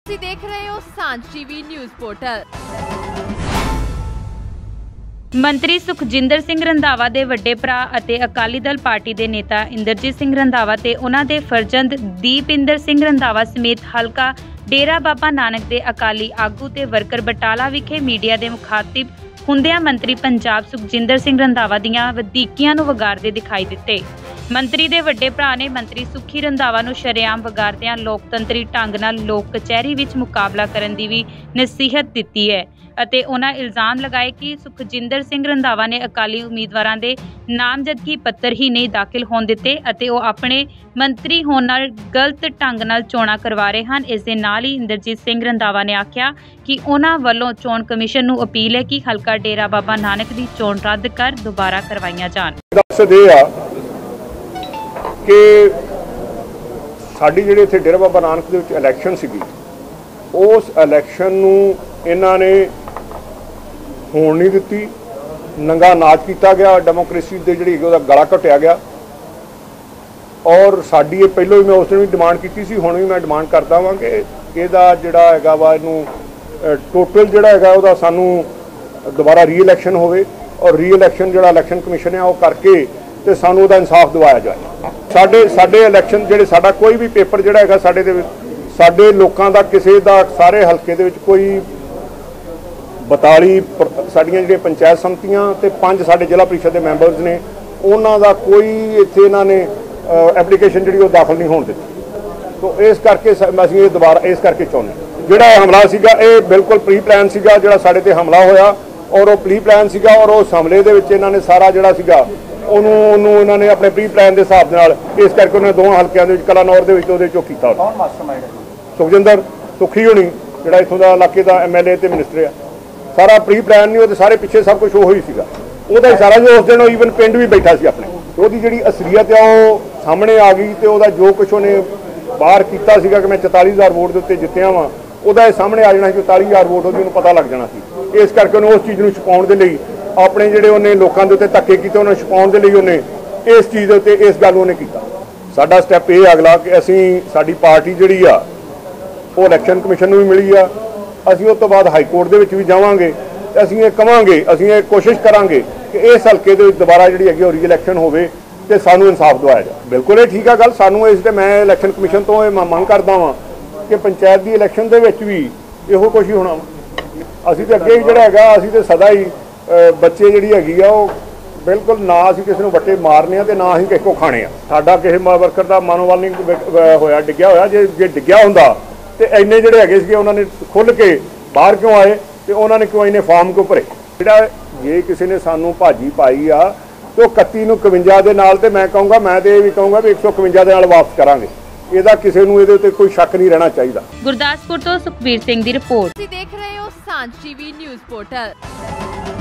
ਤੁਸੀਂ ਦੇਖ ਰਹੇ ਹੋ ਸਾਂਝ ਟੀਵੀ ਨਿਊਜ਼ ਪੋਰਟਲ। ਮੰਤਰੀ ਸੁਖਜਿੰਦਰ ਸਿੰਘ ਰੰਧਾਵਾ ਦੇ ਵੱਡੇ ਭਰਾ ਅਤੇ ਅਕਾਲੀ ਦਲ ਪਾਰਟੀ ਦੇ ਨੇਤਾ ਇੰਦਰਜੀਤ ਸਿੰਘ ਰੰਧਾਵਾ ਤੇ ਉਹਨਾਂ ਦੇ ਫਰਜ਼ੰਦ ਦੀਪਇੰਦਰ ਸਿੰਘ ਰੰਧਾਵਾ ਸਮੇਤ ਹਲਕਾ ਡੇਰਾ ਬਾਬਾ ਨਾਨਕ ਦੇ ਅਕਾਲੀ ਆਗੂ ਤੇ ਵਰਕਰ ਬਟਾਲਾ ਵਿਖੇ ਮੀਡੀਆ ਦੇ ਮੁਖਾਤਿਬ ਹੁੰਦਿਆਂ ਮੰਤਰੀ ਪੰਜਾਬ ਸੁਖਜਿੰਦਰ ਸਿੰਘ ਰੰਧਾਵਾ ਦੀਆਂ ਵਧੀਕੀਆਂ ਨੂੰ ਵਗਾਰਦੇ ਦਿਖਾਈ ਦਿੱਤੇ। ਮੰਤਰੀ ਦੇ ਵੱਡੇ ਭਰਾ ਨੇ ਮੰਤਰੀ ਸੁਖੀ ਰੰਧਾਵਾ ਨੂੰ ਸ਼ਰੇਆਮ ਵਗਾਰਦਿਆਂ ਲੋਕਤੰਤਰੀ ਢੰਗ ਨਾਲ ਲੋਕ ਕਚਹਿਰੀ ਵਿੱਚ ਮੁਕਾਬਲਾ ਕਰਨ ਦੀ ਵੀ ਨਸੀਹਤ ਦਿੱਤੀ ਹੈ ਅਤੇ ਉਹਨਾਂ ਇਲਜ਼ਾਮ ਲਗਾਏ ਕਿ ਸੁਖਜਿੰਦਰ ਸਿੰਘ ਰੰਧਾਵਾ ਨੇ ਅਕਾਲੀ ਉਮੀਦਵਾਰਾਂ ਦੇ ਨਾਮਜ਼ਦਗੀ ਪੱਤਰ ਹੀ ਨਹੀਂ ਦਾਖਲ ਹੋਣ ਦਿੱਤੇ ਅਤੇ ਉਹ ਆਪਣੇ ਮੰਤਰੀ ਹੋਣ ਨਾਲ ਗਲਤ ਢੰਗ ਨਾਲ ਚੋਣਾਂ ਕਰਵਾ ਰਹੇ ਹਨ। ਇਸ ਦੇ ਨਾਲ ਹੀ ਇੰਦਰਜੀਤ ਸਿੰਘ ਰੰਧਾਵਾ ਨੇ ਆਖਿਆ ਕਿ ਉਹਨਾਂ ਵੱਲੋਂ ਚੋਣ ਕਮਿਸ਼ਨ ਨੂੰ ਅਪੀਲ ਹੈ ਕਿ ਹਲਕਾ ਡੇਰਾ ਬਾਬਾ ਨਾਨਕ ਦੀ ਚੋਣ ਰੱਦ ਕਰ ਦੁਬਾਰਾ ਕਰਵਾਈਆਂ ਜਾਣ। ਕਿ ਸਾਡੀ ਜਿਹੜੀ ਇੱਥੇ ਡੇਰਾ ਬਾਬਾ ਨਾਨਕ ਦੇ ਵਿੱਚ ਇਲੈਕਸ਼ਨ ਸੀਗੀ, ਉਸ ਇਲੈਕਸ਼ਨ ਨੂੰ ਇਹਨਾਂ ਨੇ ਹੋਣ ਨਹੀਂ ਦਿੱਤੀ। ਨੰਗਾ ਨਾਚ ਕੀਤਾ ਗਿਆ, ਡੈਮੋਕ੍ਰੇਸੀ ਦੇ ਜਿਹੜੀ ਉਹਦਾ ਗਲਾ ਘਟਿਆ ਗਿਆ। ਔਰ ਸਾਡੀ ਇਹ ਪਹਿਲਾਂ ਹੀ ਮੈਂ ਉਸ ਦਿਨ ਵੀ ਡਿਮਾਂਡ ਕੀਤੀ ਸੀ, ਹੁਣ ਵੀ ਮੈਂ ਡਿਮਾਂਡ ਕਰਦਾ ਹਾਂ ਕਿ ਇਹਦਾ ਜਿਹੜਾ ਹੈਗਾ ਵਾ ਇਹਨੂੰ ਟੋਟਲ ਜਿਹੜਾ ਹੈਗਾ ਉਹਦਾ ਸਾਨੂੰ ਦੁਬਾਰਾ ਰੀ ਇਲੈਕਸ਼ਨ ਹੋਵੇ ਔਰ ਰੀ ਇਲੈਕਸ਼ਨ ਜਿਹੜਾ ਇਲੈਕਸ਼ਨ ਕਮਿਸ਼ਨ ਆ ਉਹ ਕਰਕੇ ਤੇ ਸਾਨੂੰ ਉਹਦਾ ਇਨਸਾਫ ਦਿਵਾਇਆ ਜਾਏ। ਸਾਡੇ ਇਲੈਕਸ਼ਨ ਜਿਹੜੇ ਸਾਡਾ ਕੋਈ ਵੀ ਪੇਪਰ ਜਿਹੜਾ ਹੈਗਾ ਸਾਡੇ ਲੋਕਾਂ ਦਾ ਕਿਸੇ ਦਾ ਸਾਰੇ ਹਲਕੇ ਦੇ ਵਿੱਚ ਕੋਈ 42 ਸਾਡੀਆਂ ਜਿਹੜੀਆਂ ਪੰਚਾਇਤ ਸਮਤੀਆਂ ਤੇ 5 ਸਾਡੇ ਜ਼ਿਲ੍ਹਾ ਪ੍ਰੀਸ਼ਦ ਦੇ ਮੈਂਬਰਸ ਨੇ, ਉਹਨਾਂ ਦਾ ਕੋਈ ਇੱਥੇ ਇਹਨਾਂ ਨੇ ਐਪਲੀਕੇਸ਼ਨ ਜਿਹੜੀ ਉਹ ਦਾਖਲ ਨਹੀਂ ਹੋਣ ਦਿੱਤੀ। ਤੋ ਇਸ ਕਰਕੇ ਅਸੀਂ ਇਹ ਦੁਬਾਰਾ ਇਸ ਕਰਕੇ ਚਾਹੁੰਦੇ ਜਿਹੜਾ ਹਮਲਾ ਸੀਗਾ ਇਹ ਬਿਲਕੁਲ ਪ੍ਰੀ ਪਲਾਨ ਸੀਗਾ ਜਿਹੜਾ ਸਾਡੇ ਤੇ ਹਮਲਾ ਹੋਇਆ ਔਰ ਉਹ ਪ੍ਰੀ ਪਲਾਨ ਸੀਗਾ ਔਰ ਉਸ ਹਮਲੇ ਦੇ ਵਿੱਚ ਇਹਨਾਂ ਨੇ ਸਾਰਾ ਜਿਹੜਾ ਸੀਗਾ ਉਹਨੂੰ ਇਹਨਾਂ ਨੇ ਆਪਣੇ ਪ੍ਰੀ ਪਲਾਨ ਦੇ ਹਿਸਾਬ ਦੇ ਨਾਲ ਇਸ ਕਰਕੇ ਉਹਨੇ ਦੋਵਾਂ ਹਲਕਿਆਂ ਦੇ ਵਿੱਚ ਕਲਾਨੌਰ ਦੇ ਵਿੱਚ ਉਹਦੇ ਚੋਂ ਕੀਤਾ। ਕੌਣ ਮਾਸਟਰਮਾਈਂਡ? ਸੁਖਜਿੰਦਰ ਸੁਖੀ ਹੋਣੀ ਜਿਹੜਾ ਇੱਥੋਂ ਦਾ ਇਲਾਕੇ ਦਾ MLA ਤੇ ਮਿਨਿਸਟਰ ਆ। ਸਾਰਾ ਪ੍ਰੀ ਪਲਾਨ ਨਹੀਂ, ਉਹਦੇ ਸਾਰੇ ਪਿੱਛੇ ਸਭ ਕੁਝ ਉਹੀ ਸੀਗਾ। ਉਹਦਾ ਹੀ ਸਾਰਾ ਜੋ ਉਸ ਦਿਨ ਈਵਨ ਪਿੰਡ ਵੀ ਬੈਠਾ ਸੀ ਆਪਣੇ, ਉਹਦੀ ਜਿਹੜੀ ਅਸਲੀਅਤ ਆ ਉਹ ਸਾਹਮਣੇ ਆ ਗਈ ਤੇ ਉਹਦਾ ਜੋ ਕੁਝ ਉਹਨੇ ਬਾਹਰ ਕੀਤਾ ਸੀਗਾ ਕਿ ਮੈਂ 44,000 ਵੋਟ ਦੇ ਉੱਤੇ ਜਿੱਤਿਆ ਵਾਂ, ਉਹਦਾ ਇਹ ਸਾਹਮਣੇ ਆ ਜਾਣਾ ਸੀ। 44,000 ਵੋਟ ਉਹਨੂੰ ਪਤਾ ਲੱਗ ਜਾਣਾ ਸੀ। ਇਸ ਕਰਕੇ ਉਹਨੂੰ ਉਸ ਚੀਜ਼ ਨੂੰ ਛੁਪਾਉਣ ਦੇ ਲਈ ਆਪਣੇ ਜਿਹੜੇ ਉਹਨੇ ਲੋਕਾਂ ਦੇ ਉੱਤੇ ਧੱਕੇ ਕੀਤੇ ਉਹਨਾਂ ਨੂੰ ਛੁਪਾਉਣ ਦੇ ਲਈ ਉਹਨੇ ਇਸ ਚੀਜ਼ ਦੇ ਉੱਤੇ ਇਸ ਗੱਲ ਉਹਨੇ ਕੀਤਾ। ਸਾਡਾ ਸਟੈਪ ਇਹ ਅਗਲਾ ਕਿ ਅਸੀਂ ਸਾਡੀ ਪਾਰਟੀ ਜਿਹੜੀ ਆ ਉਹ ਇਲੈਕਸ਼ਨ ਕਮਿਸ਼ਨ ਨੂੰ ਵੀ ਮਿਲੀ ਆ। ਅਸੀਂ ਉਸ ਤੋਂ ਬਾਅਦ ਹਾਈ ਕੋਰਟ ਦੇ ਵਿੱਚ ਵੀ ਜਾਵਾਂਗੇ ਤੇ ਅਸੀਂ ਇਹ ਕਵਾਂਗੇ, ਅਸੀਂ ਇਹ ਕੋਸ਼ਿਸ਼ ਕਰਾਂਗੇ ਕਿ ਇਸ ਹਲਕੇ ਦੇ ਵਿੱਚ ਦੁਬਾਰਾ ਜਿਹੜੀ ਹੈਗੀ ਉਹ ਰੀ ਇਲੈਕਸ਼ਨ ਹੋਵੇ ਤੇ ਸਾਨੂੰ ਇਨਸਾਫ ਦਿਵਾਇਆ ਜਾਵੇ। ਬਿਲਕੁਲ ਇਹ ਠੀਕ ਆ ਗੱਲ। ਸਾਨੂੰ ਇਸ ਤੇ ਮੈਂ ਇਲੈਕਸ਼ਨ ਕਮਿਸ਼ਨ ਤੋਂ ਇਹ ਮੰਗ ਕਰਦਾ ਵਾਂ ਕਿ ਪੰਚਾਇਤ ਦੀ ਇਲੈਕਸ਼ਨ ਦੇ ਵਿੱਚ ਵੀ ਇਹੋ ਕੁਛ ਹੀ ਹੋਣਾ। ਅਸੀਂ ਤੇ ਅੱਗੇ ਜਿਹੜਾ ਹੈਗਾ ਅਸੀਂ ਤੇ ਸਦਾ ਹੀ ਬੱਚੇ ਜਿਹੜੀ ਹੈਗੀ ਆ ਉਹ ਬਿਲਕੁਲ ਨਾ ਅਸੀਂ ਕਿਸੇ ਨੂੰ ਵੱਟੇ ਮਾਰਨੇ ਆ ਤੇ ਨਾ ਅਸੀਂ ਕਿਸੇ ਕੋ ਖਾਣੇ ਆ। ਸਾਡਾ ਕਿਸੇ ਵਰਕਰ ਦਾ ਮਨੋਬਲ ਨਹੀਂ ਹੋਇਆ, ਡਿੱਗਿਆ ਹੋਇਆ। ਜੇ ਡਿੱਗਿਆ ਹੁੰਦਾ ਤੇ ਇੰਨੇ ਜਿਹੜੇ ਹੈਗੇ ਸੀਗੇ ਉਹਨਾਂ ਨੇ ਖੁੱਲ੍ਹ ਕੇ ਬਾਹਰ ਕਿਉਂ ਆਏ ਤੇ ਉਹਨਾਂ ਨੇ ਕਿਉਂ ਇੰਨੇ ਫਾਰਮ ਕਿਉਂ ਭਰੇ? ਜਿਹੜਾ ਜੇ ਕਿਸੇ ਨੇ ਸਾਨੂੰ ਭਾਜੀ ਪਾਈ ਆ ਤੇ ਉਹ 31 ਨੂੰ 51 ਦੇ ਨਾਲ, ਤੇ ਮੈਂ ਕਹੂੰਗਾ, ਮੈਂ ਤੇ ਇਹ ਵੀ ਕਹੂੰਗਾ ਵੀ 151 ਦੇ ਨਾਲ ਵਾਪਸ ਕਰਾਂਗੇ। ਇਹਦਾ ਕਿਸੇ ਨੂੰ ਇਹਦੇ ਉੱਤੇ ਕੋਈ ਸ਼ੱਕ ਨਹੀਂ ਰਹਿਣਾ ਚਾਹੀਦਾ। ਗੁਰਦਾਸਪੁਰ ਤੋਂ ਸੁਖਬੀਰ ਸਿੰਘ ਦੀ ਰਿਪੋਰਟ। ਤੁਸੀਂ ਦੇਖ ਰਹੇ ਹੋ ਸਾਂਝ ਟੀਵੀ ਨਿਊਜ਼ ਪੋਰਟਲ।